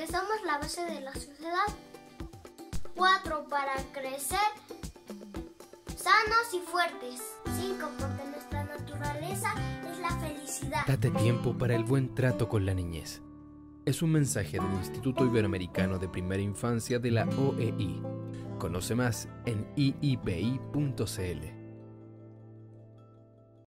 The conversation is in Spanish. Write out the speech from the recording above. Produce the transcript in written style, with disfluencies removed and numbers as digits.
porque somos la base de la sociedad. 4, para crecer sanos y fuertes. 5, porque nuestra naturaleza es la felicidad. Date tiempo para el buen trato con la niñez. Es un mensaje del Instituto Iberoamericano de Primera Infancia de la OEI. Conoce más en iipi.cl.